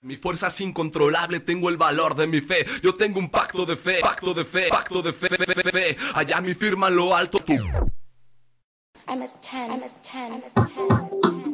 Mi fuerza es incontrolable, tengo el valor de mi fe. Yo tengo un pacto de fe, pacto de fe, pacto de fe, fe, fe, fe. Allá mi firma en lo alto. I'm a 10, I'm a 10, I'm a 10.